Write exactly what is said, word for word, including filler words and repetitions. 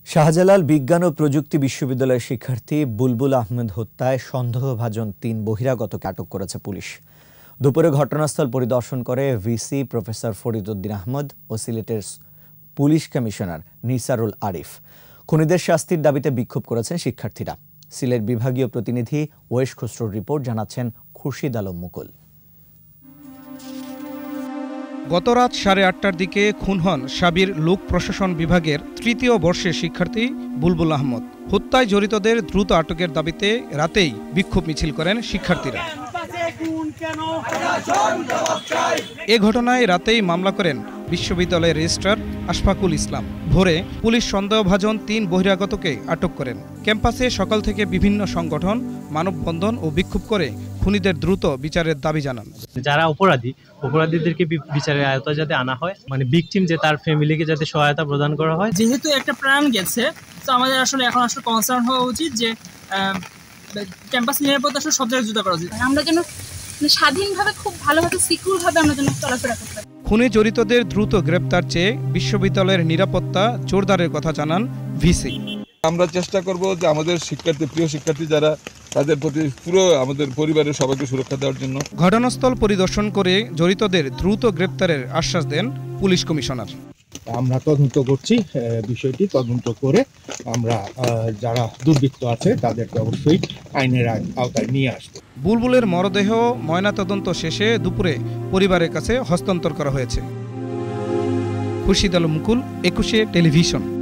শাহজালাল বিজ্ঞান ও প্রযুক্তি বিশ্ববিদ্যালয়ের শিক্ষার্থী বুলবুল আহমদ হত্যায় সন্দেহভাজন তিন বহিরাগতকে আটক করেছে পুলিশ। দুপুরে ঘটনাস্থল পরিদর্শন করে ভিসি প্রফেসর ফরিদউদ্দিন আহমদ ও সিলেটের পুলিশ কমিশনার নিসারুল আরিফ। খুনিদের শাস্তির দাবিতে বিক্ষোভ করেছেন শিক্ষার্থীরা। সিলেট বিভাগীয় প্রতিনিধি ওয়েশ খসরুর রিপোর্ট জানাচ্ছেন খুরশিদ আলম মুকুল। গতরাত সাড়ে আটটার দিকে খুন হন সাবির লোক প্রশাসন বিভাগের তৃতীয় বর্ষের শিক্ষার্থী বুলবুল আহমদ। হত্যায় জড়িতদের দ্রুত আটকের দাবিতে রাতেই বিক্ষোভ মিছিল করেন শিক্ষার্থীরা। এ ঘটনায় রাতেই মামলা করেন বিশ্ববিদ্যালয়ের রেজিস্ট্রার আশফাকুল ইসলাম। ভোরে পুলিশ সন্দেহভাজন তিন বহিরাগতকে আটক করেন। ক্যাম্পাসে সকাল থেকে বিভিন্ন সংগঠন মানববন্ধন ও বিক্ষোভ করে খুনিদের দ্রুত বিচারের দাবি জানান। যারা অপরাধী অপরাধীদেরকে বিচারের আয়তায় যাতে আনা হয়, মানে ভিকটিম যে তার ফ্যামিলিকে যাতে সহায়তা প্রদান করা হয়। যেহেতু একটা প্রাণ গেছে, তো আমাদের আসলে এখন আসলে কনসার্ন হওয়া উচিত যে ক্যাম্পাস নিরাপত্তা আসলে সব জায়গায় জুতা করা উচিত। আমরা যেন স্বাধীনভাবে খুব ভালোভাবে সিকিউরভাবে আমরা যেন চলাফেরা করতে পারি। খুনে জড়িতদের দ্রুত গ্রেপ্তার চেয়ে বিশ্ববিদ্যালয়ের নিরাপত্তা জোরদারের কথা জানান ভিসি। আমরা চেষ্টা করব যে আমাদের শিক্ষার্থী প্রিয় শিক্ষার্থী যারা, তাদের প্রতি পুরো আমাদের পরিবারের সবাইকে সুরক্ষা দেওয়ার জন্য ঘটনাস্থল পরিদর্শন করে জড়িতদের দ্রুত গ্রেপ্তারের আশ্বাস দেন পুলিশ কমিশনার। আমরা তদন্ত করছি, বিষয়টি তদন্ত করে আমরা যারা দুর্বৃত্ত আছে তাদেরকে অবশ্যই আইনের আওতায় নিয়ে আসব। বুলবুলের মরদেহ ময়নাতদন্ত শেষে দুপুরে পরিবারের কাছে হস্তান্তর করা হয়েছে। খুরশিদ আলম মুকুল, একুশে টেলিভিশন।